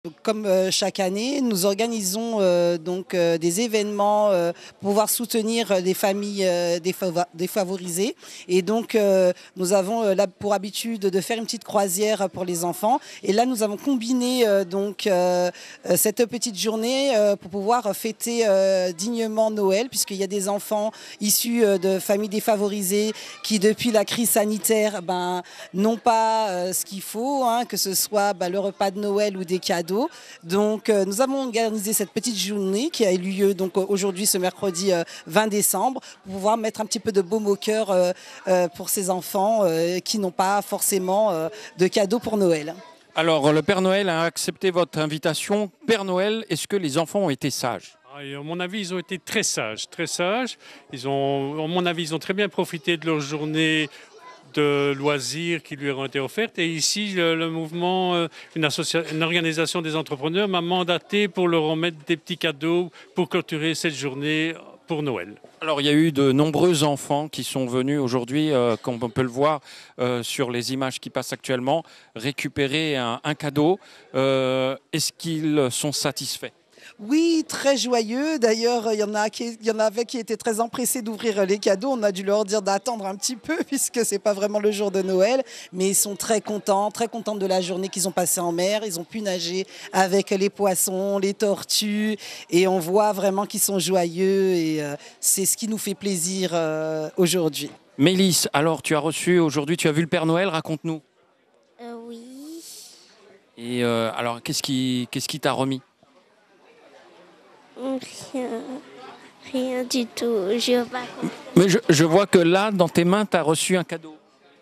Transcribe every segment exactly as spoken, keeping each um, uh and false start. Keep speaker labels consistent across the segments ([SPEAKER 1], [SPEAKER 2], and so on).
[SPEAKER 1] Donc, comme euh, chaque année, nous organisons euh, donc euh, des événements euh, pour pouvoir soutenir des familles euh, défava défavorisées. Et donc, euh, nous avons euh, là pour habitude de faire une petite croisière pour les enfants. Et là, nous avons combiné euh, donc euh, cette petite journée euh, pour pouvoir fêter euh, dignement Noël, puisqu'il y a des enfants issus euh, de familles défavorisées qui, depuis la crise sanitaire, ben, n'ont pas euh, ce qu'il faut, hein, que ce soit ben, le repas de Noël ou des cadeaux. Donc euh, nous avons organisé cette petite journée qui a eu lieu donc aujourd'hui ce mercredi euh, vingt décembre pour pouvoir mettre un petit peu de baume au cœur euh, euh, pour ces enfants euh, qui n'ont pas forcément euh, de cadeaux pour Noël.
[SPEAKER 2] Alors le Père Noël a accepté votre invitation. Père Noël, est-ce que les enfants ont été sages ?
[SPEAKER 3] À mon avis, ils ont été très sages, très sages. Ils ont, à mon avis, ils ont très bien profité de leur journée de loisirs qui lui ont été offertes. Et ici, le, le mouvement, euh, une, une organisation des entrepreneurs m'a mandaté pour leur remettre des petits cadeaux pour clôturer cette journée pour Noël.
[SPEAKER 2] Alors, il y a eu de nombreux enfants qui sont venus aujourd'hui, euh, comme on peut le voir euh, sur les images qui passent actuellement, récupérer un, un cadeau. Euh, est-ce qu'ils sont satisfaits ?
[SPEAKER 1] Oui, très joyeux. D'ailleurs, il y en a qui, il y en avait qui étaient très empressés d'ouvrir les cadeaux. On a dû leur dire d'attendre un petit peu puisque c'est pas vraiment le jour de Noël. Mais ils sont très contents, très contents de la journée qu'ils ont passée en mer. Ils ont pu nager avec les poissons, les tortues. Et on voit vraiment qu'ils sont joyeux. Et euh, c'est ce qui nous fait plaisir euh, aujourd'hui.
[SPEAKER 2] Mélisse, alors tu as reçu aujourd'hui, tu as vu le Père Noël, raconte-nous.
[SPEAKER 4] Euh, oui.
[SPEAKER 2] Et euh, alors, qu'est-ce qui, qu'est-ce qui t'a remis ?
[SPEAKER 4] Rien, rien du tout. Je pas...
[SPEAKER 2] Mais je, je vois que là, dans tes mains, tu as reçu un cadeau.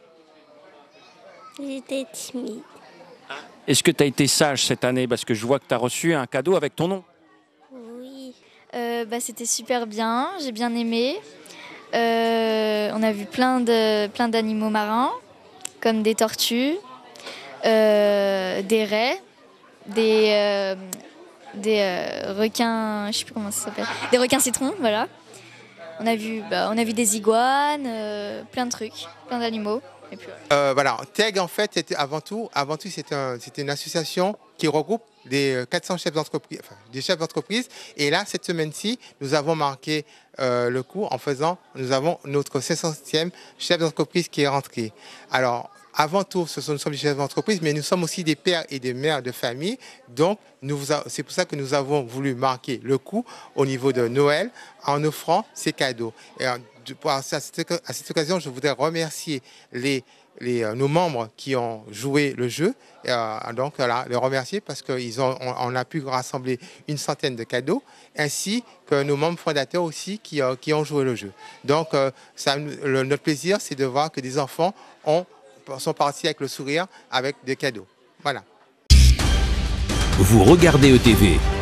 [SPEAKER 4] J'étais timide.
[SPEAKER 2] Est-ce que tu as été sage cette année? Parce que je vois que tu as reçu un cadeau avec ton nom.
[SPEAKER 4] Oui.
[SPEAKER 5] Euh, bah, c'était super bien, j'ai bien aimé. Euh, on a vu plein de, plein d'animaux marins, comme des tortues, euh, des raies, des... Euh, des euh, requins, je sais plus comment ça s'appelle, des requins citrons, voilà. On a vu, bah, on a vu des iguanes, euh, plein de trucs, plein d'animaux. Et puis, voilà.
[SPEAKER 6] Euh, voilà, T E G en fait, c'était avant tout, avant tout, c'était un, c'était une association qui regroupe des quatre cents chefs d'entreprise, enfin, des chefs d'entreprise. Et là, cette semaine-ci, nous avons marqué euh, le coup en faisant, nous avons notre cinq centième chef d'entreprise qui est rentré. Alors, avant tout, ce sont, nous sommes des chefs d'entreprise, mais nous sommes aussi des pères et des mères de famille. Donc, c'est pour ça que nous avons voulu marquer le coup au niveau de Noël en offrant ces cadeaux. Et à cette, à cette occasion, je voudrais remercier les, les, nos membres qui ont joué le jeu. Et, euh, donc, voilà, les remercier parce qu'on on, on a pu rassembler une centaine de cadeaux, ainsi que nos membres fondateurs aussi qui, euh, qui ont joué le jeu. Donc, euh, ça, le, notre plaisir, c'est de voir que des enfants ont sont partis avec le sourire, avec des cadeaux. Voilà.
[SPEAKER 7] Vous regardez E T V.